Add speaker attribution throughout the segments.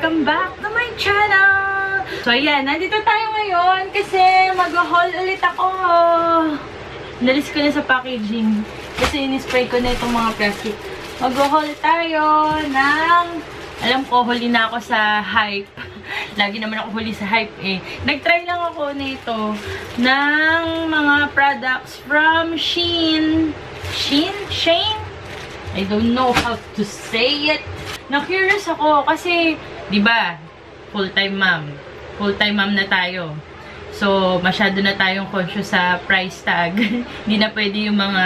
Speaker 1: Welcome back to my channel! So, ayan. Nandito tayo ngayon kasi mag-haul ulit ako. Nalis ko na sa packaging kasi in-spray ko na itong mga plastic. Mag-haul tayo ng... Alam ko, huli na ako sa hype. Lagi naman ako huli sa hype eh. Nag-try lang ako nito ng mga products from Shein. Shein? I don't know how to say it. Na-curious ako kasi, di ba, full-time mom. Full-time mom na tayo. So, masyado na tayong conscious sa price tag. Hindi na pwede yung mga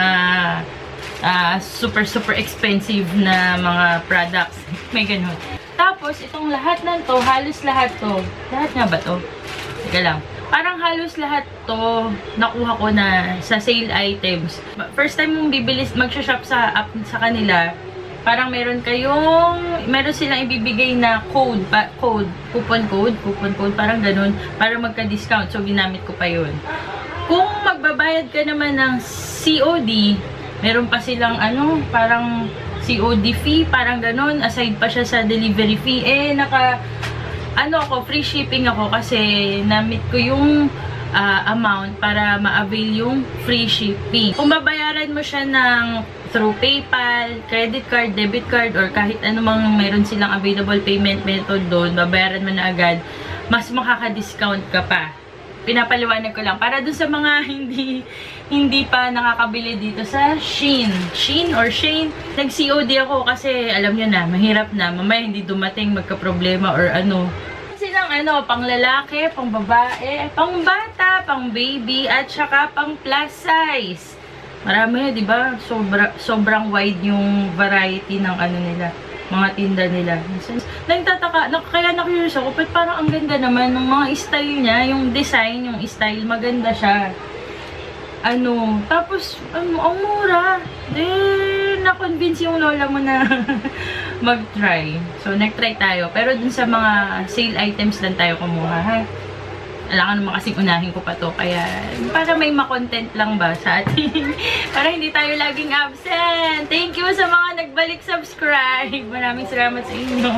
Speaker 1: super expensive na mga products. May ganun. Tapos, itong lahat ng to, halos lahat to. Lahat nga ba to? Teka lang. Parang halos lahat to nakuha ko na sa sale items. First time mong bibili, mag-shop sa app sa kanila, parang meron silang ibibigay na coupon code, parang ganun, para magka-discount. So, ginamit ko pa yun. Kung magbabayad ka naman ng COD, meron pa silang parang COD fee, parang ganun. Aside pa siya sa delivery fee. Free shipping ako kasi na-meet ko yung amount para ma-avail yung free shipping. Kung babayaran mo siya through PayPal, credit card, debit card, or kahit anumang meron silang available payment method doon, babayaran mo na agad, mas makaka-discount ka pa. Pinapaliwanag ko lang. Para dun sa mga hindi pa nakakabili dito sa Shein. Shein or Shein. Nag-COD ako kasi alam nyo na, mahirap na. Mamaya hindi dumating, magka-problema or ano. Silang pang lalaki, pang babae, pang bata, pang baby, at saka pang plus size. Marami, di ba? Sobrang wide yung variety ng nila, mga tinda nila. Nagtataka, kaya na-curious ako, but parang ang ganda naman ng mga style niya, yung design, yung style, maganda siya. Tapos, ang mura. Na-convince yung lola mo na mag-try. So, nag-try tayo. Pero dun sa mga sale items lang tayo kumuha, ha? Alangan naman kasing unahin ko pa to. Kaya, para may ma-content lang ba sa atin? Para hindi tayo laging absent. Thank you sa mga nagbalik subscribe. Maraming salamat sa inyo.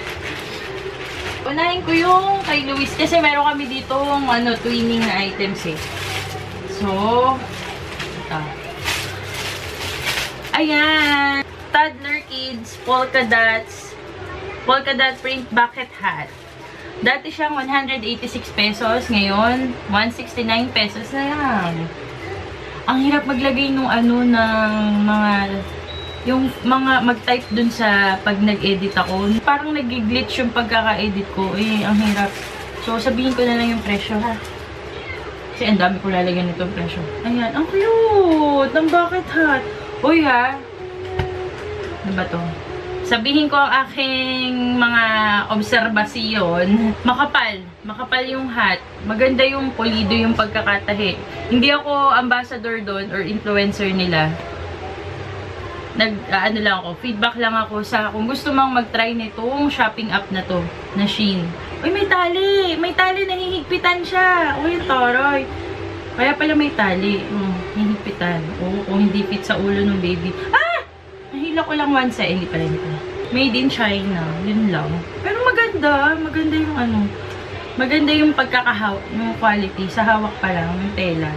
Speaker 1: Unahin ko yung kay Luis. Kasi meron kami dito twinning na items eh. So, ito. Ayan. Toddler Kids Polka Dot Print Bucket Hat. Dati siyang 186 pesos. Ngayon, 169 pesos na lang. Ang hirap maglagay nung mag-type dun sa pag nag-edit ako. Parang nag-glitch yung pagkaka-edit ko. Ang hirap. So, sabihin ko na lang yung presyo, ha. Kasi ang dami ko lalagyan nitong presyo. Ayan. Ang cute! Ang bucket hat. Uy, ha. Ano ba to? Sabihin ko ang aking mga obserbasyon. Makapal yung hat. Maganda yung pulido yung pagkakatahi. Hindi ako ambassador doon or influencer nila. Lang ako, feedback lang ako sa kung gusto mang mag-try nitong shopping app na to, na Shein. Uy, may tali! May tali, nahihigpitan siya. Uy, toroy. Kaya pala may tali. Hihigpitan. Kung hindi fit sa ulo ng baby. Nahila ko lang one side. Hindi pala. Made in China. Yun lang. Pero maganda. Maganda yung maganda yung yung quality. Sa hawak pa lang. Yung tela.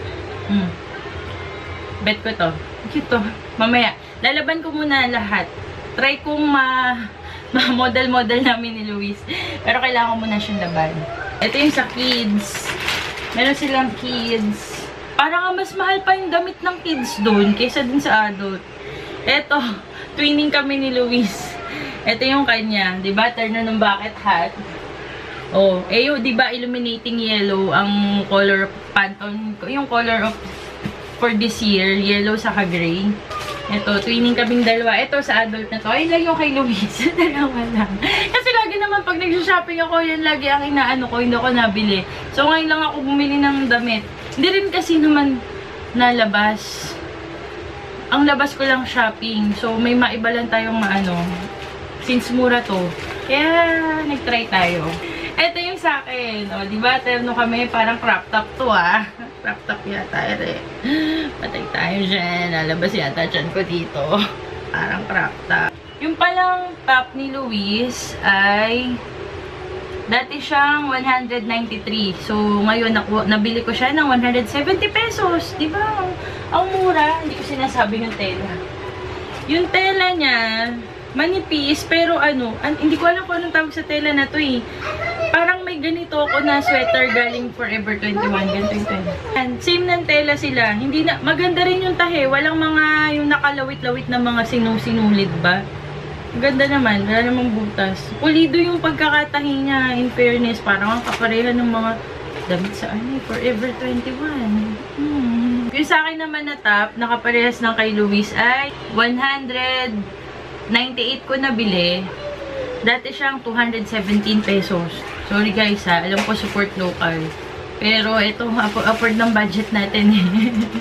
Speaker 1: Bet ko to. Cute to. Mamaya. Lalaban ko muna lahat. Try kong ma-model namin ni Luis. Pero kailangan ko muna siyang laban. Ito yung sa kids. Meron silang kids. Parang mas mahal pa yung damit ng kids doon kaysa dun sa adult. Eto, twinning kami ni Luis. Ito yung kanya. Diba? Turner ng bucket hat. Diba illuminating yellow ang color of Pantone. Yung color of for this year. Yellow saka gray. Ito, twinning kaming dalawa. Ito sa adult na to. Ay lang yung kay Luis. Dalawa lang. Kasi lagi naman pag nag-shopping ako, yan lagi ang inaano ko. Hindi ako nabili. So ngayon lang ako bumili ng damit. Hindi rin kasi naman nalabas. Ang labas ko lang shopping. So, may maiba lang tayong since mura to. Kaya, nag-try tayo. Ito yung sa akin. Diba, terno kami. Parang crop top to, Crop top yata, Patay tayo dyan. Nalabas yata dyan ko dito. Parang crop top. Yung palang top ni Luis ay Dati siyang 193. So, ngayon, nabili ko siya ng 170 pesos. Diba? Ang mura. Hindi ko sinasabi yung tela. Yung tela niya, manipis, pero ano, hindi ko alam kung anong tawag sa tela na to eh. Parang may ganito ako na sweater galing Forever 21. Ganito yung tela. And same ng tela sila. Hindi na, maganda rin yung tahe. Walang mga, yung nakalawit-lawit na mga sinulid ba? Ganda naman. Wala namang butas. Pulido yung pagkakatahi niya. In fairness, parang ang kapareha ng mga damit sa Forever 21. Yung sa akin naman na top, nakaparehas ng kay Luis ay 198 ko nabili. Dati siyang 217 pesos. Sorry guys ha, alam ko support local. Pero ito, upward ng budget natin eh.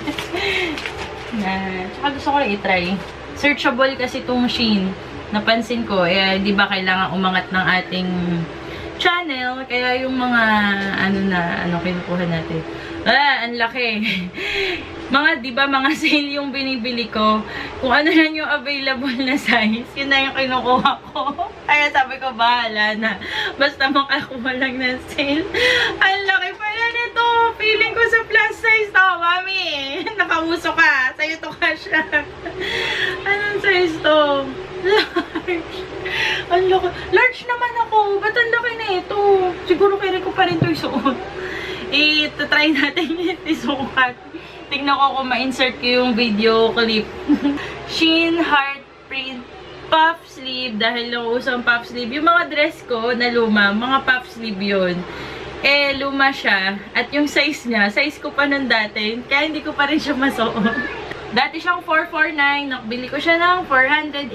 Speaker 1: Tsaka gusto ko i-try. Searchable kasi itong Shein. Napansin ko, di ba kailangan umangat ng ating channel. Kaya yung mga, kinukuha natin. Ang laki. Di ba, mga sale yung binibili ko. Kung ano lang yung available na size, yun na yung kinukuha ko. Kaya sabi ko, bahala na. Basta makakuha lang ng sale. Ang laki pala nito. Feeling ko sa plus size to, mami. Nakauso ka. Sa'yo to kasha. Anong size to? Large. Ang laki. Large naman ako. Ba't ang laki na ito? Siguro kaya ko pa rin ito isuot. Try natin isukat. Tingnan ko kung ma-insert ko yung video clip. Shein heart print puff sleeve. Dahil nauusang puff sleeve. Yung mga dress ko na luma, mga puff sleeve yun. Luma siya. At yung size niya, size ko pa nun dati. Kaya hindi ko pa rin siya masuot. Dati siyang 449. Nakbili ko siya ng 408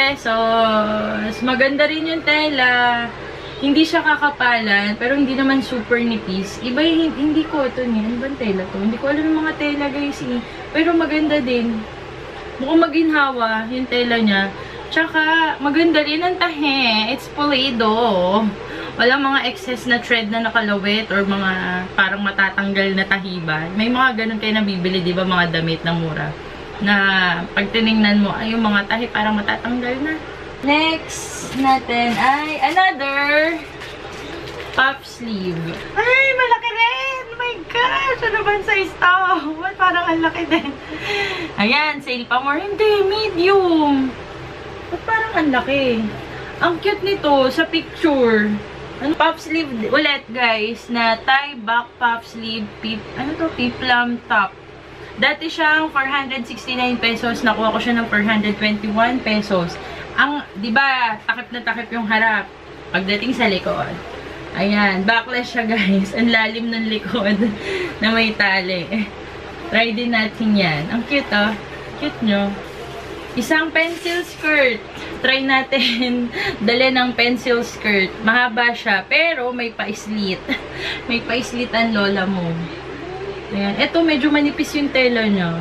Speaker 1: pesos. Maganda rin yung tela. Hindi siya kakapalan, pero hindi naman super nipis. Iba yung hindi ko ito niya. Ano bang tela to? Hindi ko alam yung mga tela guys eh. Pero maganda din. Mukhang maginhawa yung tela niya. Tsaka maganda rin ang tahe. It's pulido. Walang mga excess na thread na nakalawit or mga parang matatanggal na tahiba. May mga ganun kayo nabibili, di ba? Mga damit na mura. Na pag tinignan mo, ay yung mga tahi parang matatanggal na. Next natin ay another puff sleeve. Ay, malaki rin! Oh my gosh! Ano ba size to? Parang ang laki din. Ayan, sale pa more. Hindi, medium. Ba't parang ang laki? Ang cute nito sa picture. Puff sleeve ulit guys, na tie back puff sleeve, peplum top. Dati siyang 469 pesos. Nakuha ko siya ng 421 pesos. Di ba, takip na takip yung harap. Pagdating sa likod. Ayan, backless siya guys. Ang lalim ng likod na may tali. Try din natin yan. Ang cute oh. Cute nyo. Isang pencil skirt. Try natin dali ng pencil skirt. Mahaba siya, pero may pa-slit. May pa-slit ang lola mo. Ayan. Ito, medyo manipis yung tela niya.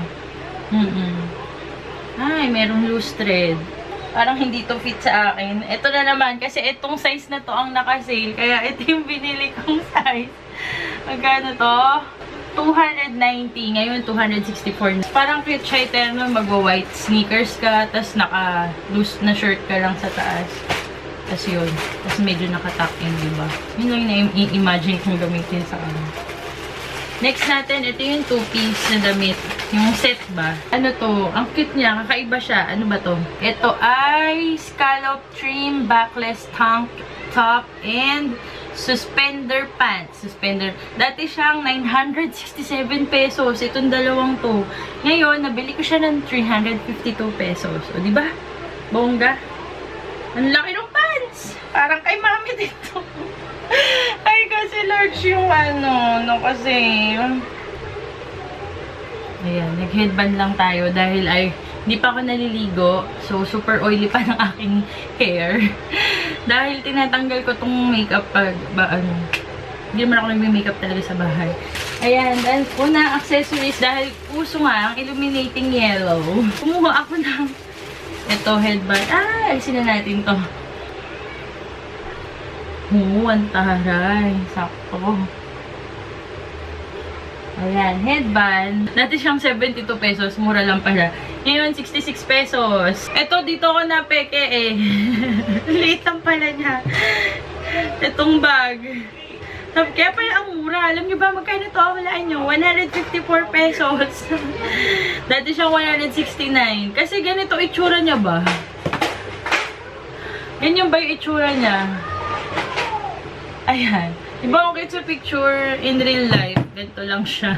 Speaker 1: Ay, merong loose thread. Parang hindi to fit sa akin. Ito na naman, kasi itong size na to ang naka-sale. Kaya ito yung binili kong size. Magkano to? 290. Ngayon, 264. Parang cute siya ito. Magwa-white sneakers ka, tapos naka-loose na shirt ka lang sa taas. Tapos yun. Tapos medyo naka-tuck-in, diba? Yun lang yung i-imagine kong gamitin sa ano. Next natin, ito yung two-piece na damit. Yung set ba? Ano to? Ang cute niya. Kakaiba siya. Ano ba to? Ito ay scallop trim backless tank top and suspender pants. Suspender. Dati siyang 967 pesos. Itong dalawang to. Ngayon, nabili ko siya ng 352 pesos. O, diba? Bongga. Ang laki ng pants. Parang kay mami dito. Ay, kasi large yung kasi ayan, nag-headband lang tayo dahil hindi pa ako naliligo. So, super oily pa ng aking hair. Dahil tinatanggal ko tong makeup hindi naman ako nagme-makeup talaga sa bahay. Ayan, dahil una, accessories, dahil uso nga ang illuminating yellow. Kumuha ako ng ito, headband. Alisin na natin to. Ang taray. Sakto. Ayan, headband. Dati siyang 72 pesos. Mura lang pala. Ngayon, 66 pesos. Ito, dito ko napeke eh. Liit lang pala niya. Itong bag. Kaya pala ang mura. Alam nyo ba, magkano ito? Walaan nyo. 154 pesos. Dati siyang 169. Kasi ganito itsura niya ba? Ganyan ba yung itsura niya? Ayan. Diba kung sa picture in real life, ganito lang siya.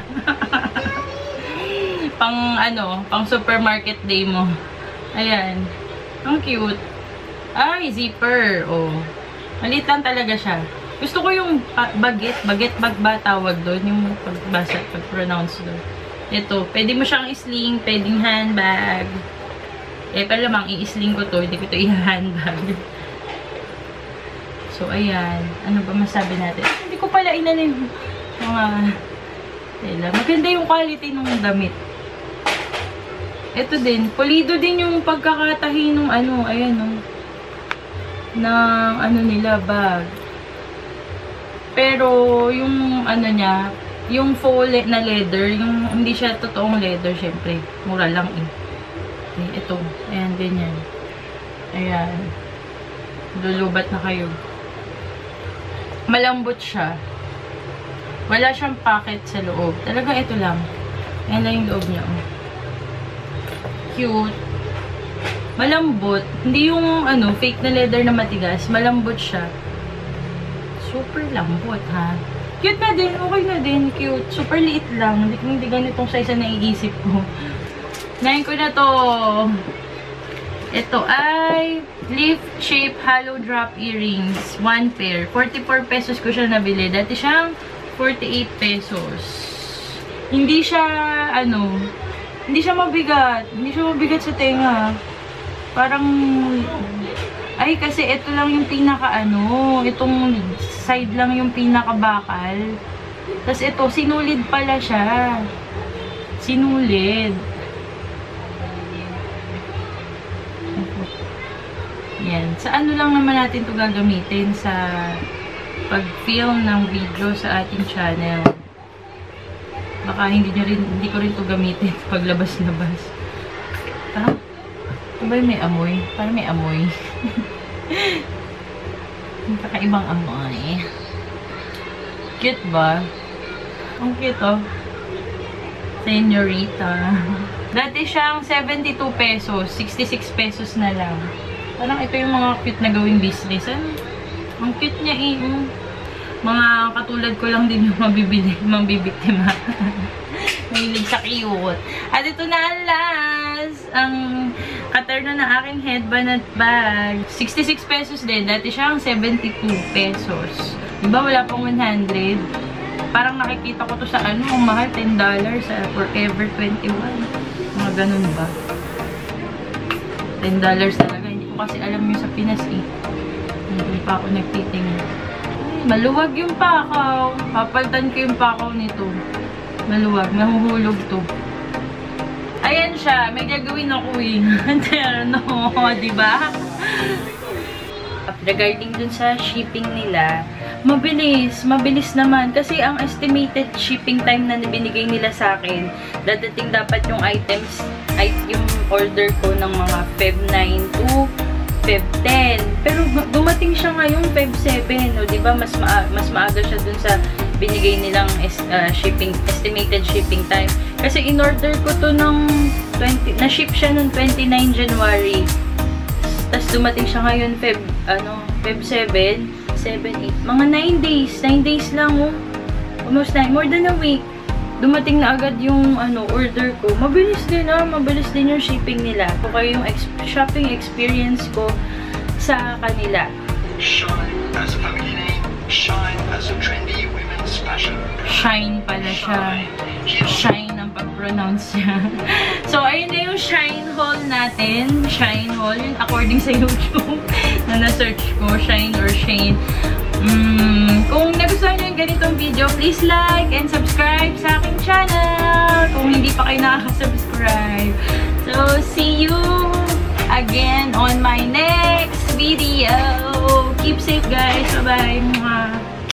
Speaker 1: Pang supermarket day mo. Ayan. Ang cute. Ay, zipper. Oh. Maliit lang talaga siya. Gusto ko yung baget bag ba tawag doon, yung pagbasa, pag-pronounce doon. Ito, pwede mo siyang isling, pwedeng handbag. Pero lamang, i-isling ko to, hindi ko to i-handbag. So, ayan. Ano ba masabi natin? Hindi ko pala inanin mga tela. Maganda yung quality ng damit. Ito din. Pulido din yung pagkakatahi ng ayan ng nila, bag. Pero, yung niya, yung faux na leather, yung hindi siya totoong leather, syempre. Mura lang eh. Okay, ito. Ayan, ganyan. Ayan. Lulubat na kayo. Malambot siya. Wala siyang pocket sa loob. Talagang ito lang. Ayan lang yung loob niya. Oh. Cute. Malambot. Hindi yung fake na leather na matigas. Malambot siya. Super lambot, ha? Cute na din. Okay na din. Cute. Super liit lang. Hindi ganitong size na naiisip ko. Nahin ko na to. Ito ay leaf shape hollow drop earrings. 1 pair. 44 pesos ko siya nabili. Dati siyang 48 pesos. Hindi siya, hindi siya mabigat. Hindi siya mabigat sa tenga. Parang, ay, kasi ito lang yung pinaka, itong side lang yung pinaka-bakal. Tapos ito, sinulid pala siya. Sinulid. Yan. Sa lang naman natin ito gagamitin? Sa pag-film ng video sa ating channel. Baka hindi ko rin ito gamitin paglabas-labas. Parang, ito ba may amoy? Parang may amoy. Kakaibang amoy. Cute ba? Ang cute, oh. Senorita. Dati siyang 72 pesos. 66 pesos na lang. Parang ito yung mga cute na gawing business. Ang cute niya eh. Mga katulad ko lang din yung mabibiktima. Mahilig sa cute. At ito na ang last. Ang katerno ng aking headband at bag. 66 pesos din. Dati siyang 72 pesos. Diba wala pang 100? Parang nakikita ko to sa ang mahal, $10 sa Forever 21. Mga ganun ba? $10 talaga. Hindi ko kasi alam yung sa Pinas eh. Hindi pa ako nagtitingin. Maluwag yung pakaw. Papaltan ko yung pakaw nito. Maluwag. Mahuhulog to. Ayan siya. May gagawin ako eh. No, diba? Regarding dun sa shipping nila, mabilis. Mabilis naman. Kasi ang estimated shipping time na binigay nila sa akin, dadating dapat yung items, yung order ko ng mga Feb 9 to Feb 10. Pero dumating siya ngayong Feb 7. O, diba? Mas maaga siya dun sa binigay nilang estimated shipping time. Kasi in-order ko to ng na-ship siya noong 29 January. Tapos dumating siya ngayon Feb 7, 8, mga 9 days. 9 days lang, oh. Almost 9, more than a week. Dumating na agad yung order ko. Mabilis din, mabilis din yung shipping nila. So, kayo yung shopping experience ko sa kanila.
Speaker 2: Shine as a family name. Shine as a trendy women's fashion.
Speaker 1: Shine pala siya. Shine ang pag-pronounce niya. So, ayun na yung Shine haul natin. Shine haul. Yun, according sa YouTube na na-search ko. Shine or Shein. Kung nagustuhan nyo yung ganitong video, please like and subscribe sa aking channel. Kung hindi pa kayo nakaka-subscribe. So, see you again on my next video. Keep safe, guys. Bye-bye.